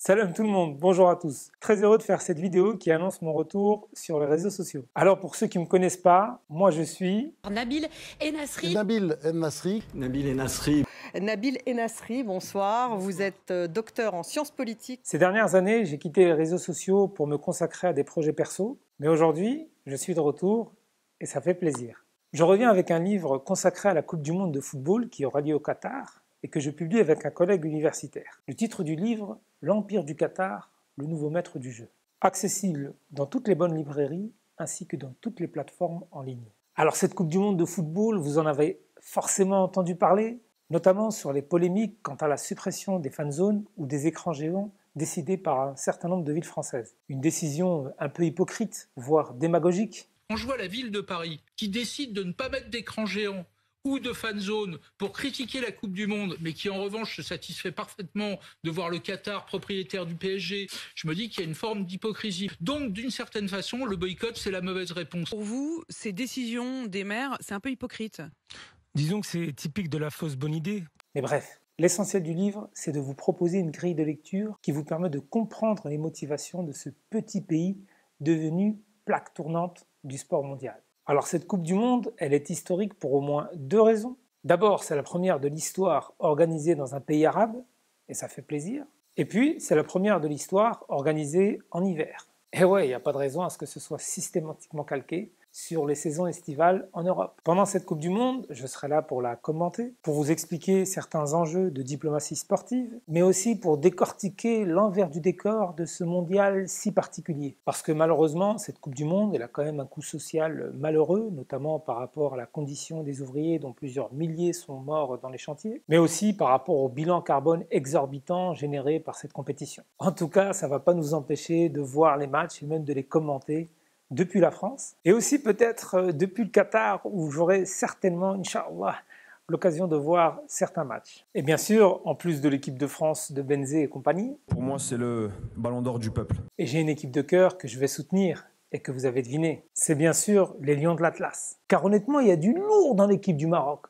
Salam tout le monde, bonjour à tous. Très heureux de faire cette vidéo qui annonce mon retour sur les réseaux sociaux. Alors pour ceux qui ne me connaissent pas, moi je suis Nabil Enasri. Nabil Enasri. Nabil Enasri. Nabil Enasri, bonsoir. Vous êtes docteur en sciences politiques. Ces dernières années, j'ai quitté les réseaux sociaux pour me consacrer à des projets perso, mais aujourd'hui, je suis de retour et ça fait plaisir. Je reviens avec un livre consacré à la Coupe du Monde de football qui aura lieu au Qatar et que je publie avec un collègue universitaire. Le titre du livre, L'Empire du Qatar, le nouveau maître du jeu. Accessible dans toutes les bonnes librairies ainsi que dans toutes les plateformes en ligne. Alors cette Coupe du Monde de football, vous en avez forcément entendu parler, notamment sur les polémiques quant à la suppression des fan zones ou des écrans géants décidés par un certain nombre de villes françaises. Une décision un peu hypocrite, voire démagogique. Quand je vois la ville de Paris qui décide de ne pas mettre d'écran géant ou de fan zone pour critiquer la Coupe du Monde, mais qui en revanche se satisfait parfaitement de voir le Qatar propriétaire du PSG, je me dis qu'il y a une forme d'hypocrisie. Donc d'une certaine façon, le boycott, c'est la mauvaise réponse. Pour vous, ces décisions des maires, c'est un peu hypocrite? Disons que c'est typique de la fausse bonne idée. Mais bref, l'essentiel du livre, c'est de vous proposer une grille de lecture qui vous permet de comprendre les motivations de ce petit pays devenu plaque tournante du sport mondial. Alors cette Coupe du Monde, elle est historique pour au moins deux raisons. D'abord, c'est la première de l'histoire organisée dans un pays arabe, et ça fait plaisir. Et puis, c'est la première de l'histoire organisée en hiver. Et ouais, il n'y a pas de raison à ce que ce soit systématiquement calqué sur les saisons estivales en Europe. Pendant cette Coupe du Monde, je serai là pour la commenter, pour vous expliquer certains enjeux de diplomatie sportive, mais aussi pour décortiquer l'envers du décor de ce mondial si particulier. Parce que malheureusement, cette Coupe du Monde, elle a quand même un coût social malheureux, notamment par rapport à la condition des ouvriers dont plusieurs milliers sont morts dans les chantiers, mais aussi par rapport au bilan carbone exorbitant généré par cette compétition. En tout cas, ça ne va pas nous empêcher de voir les matchs et même de les commenter depuis la France, et aussi peut-être depuis le Qatar, où j'aurai certainement, Inch'Allah, l'occasion de voir certains matchs. Et bien sûr, en plus de l'équipe de France de Benzé et compagnie, Pour moi, c'est le ballon d'or du peuple. et j'ai une équipe de cœur que je vais soutenir, et que vous avez deviné, c'est bien sûr les Lions de l'Atlas. Car honnêtement, il y a du lourd dans l'équipe du Maroc.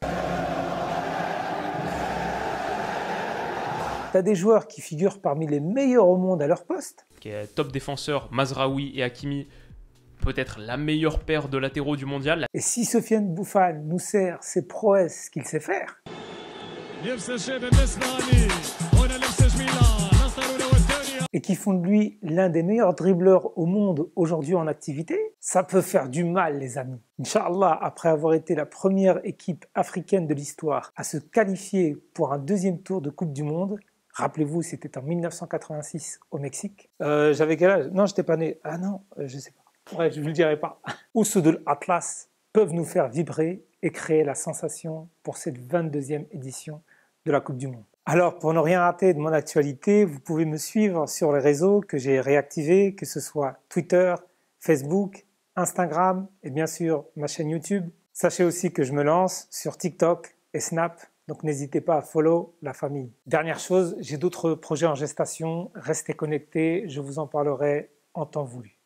T'as des joueurs qui figurent parmi les meilleurs au monde à leur poste. Qui est top défenseur, Mazraoui et Hakimi, peut-être la meilleure paire de latéraux du mondial. Et si Sofiane Bouffal nous sert ses prouesses qu'il sait faire, et qui font de lui l'un des meilleurs dribbleurs au monde aujourd'hui en activité, ça peut faire du mal, les amis. Inch'Allah, après avoir été la première équipe africaine de l'histoire à se qualifier pour un deuxième tour de Coupe du Monde, rappelez-vous, c'était en 1986 au Mexique. J'avais quel âge? Non, j'étais pas né. Ah non, je sais pas. Ouais, je ne vous le dirai pas. Oussoud de l'Atlas peuvent nous faire vibrer et créer la sensation pour cette 22e édition de la Coupe du Monde. Alors, pour ne rien rater de mon actualité, vous pouvez me suivre sur les réseaux que j'ai réactivés, que ce soit Twitter, Facebook, Instagram et bien sûr ma chaîne YouTube. Sachez aussi que je me lance sur TikTok et Snap, donc n'hésitez pas à follow la famille. Dernière chose, j'ai d'autres projets en gestation, restez connectés, je vous en parlerai en temps voulu.